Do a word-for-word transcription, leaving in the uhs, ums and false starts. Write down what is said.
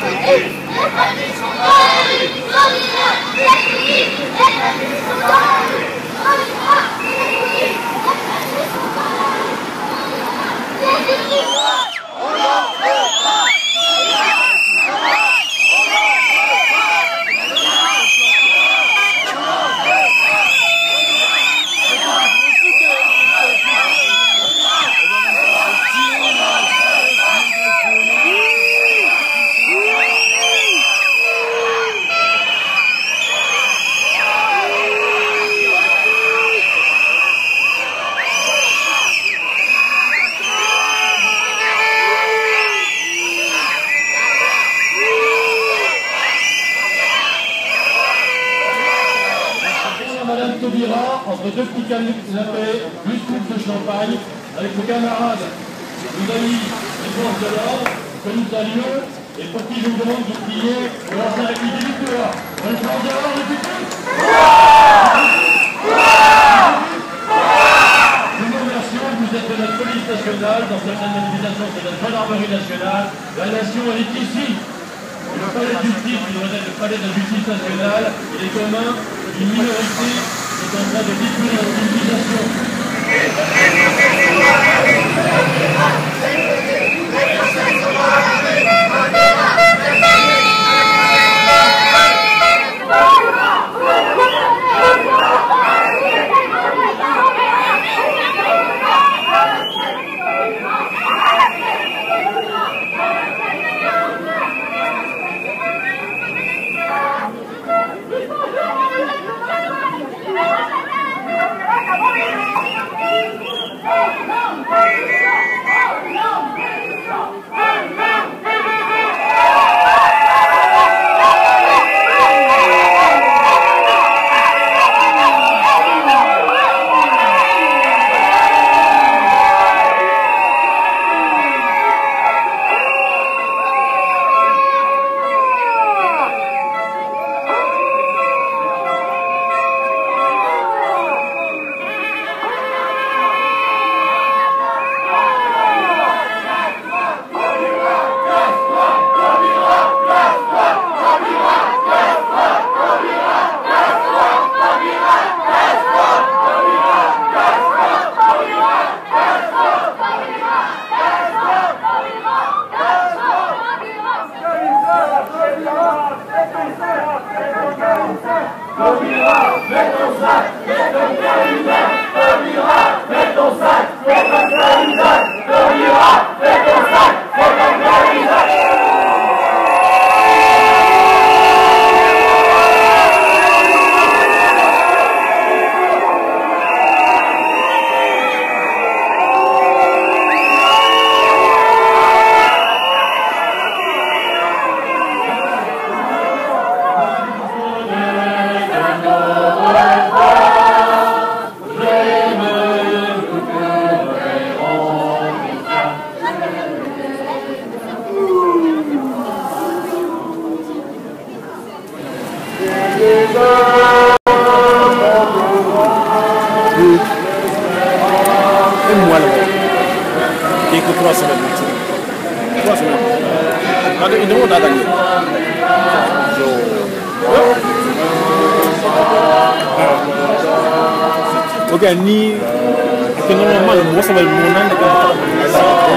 Entre deux petits canapés, plus coupe de champagne, avec nos camarades, nos amis des forces de l'ordre, que nous saluons, et pour qui je vous demande de prier pour la Saint-République du Victoire. Bonne chance d'avoir le public. Nous vous remercions, vous êtes de notre police nationale, dans certaines manifestations c'est notre gendarmerie nationale. La nation, elle est ici. Le palais de justice, qui devrait être le palais de la justice nationale, il est commun d'une minorité qui est en train de détruire la civilisation. Trois semaines. Trois semaines. Quand il demande à gagner. Ok, ni. Normalement, le mot ça va le monde.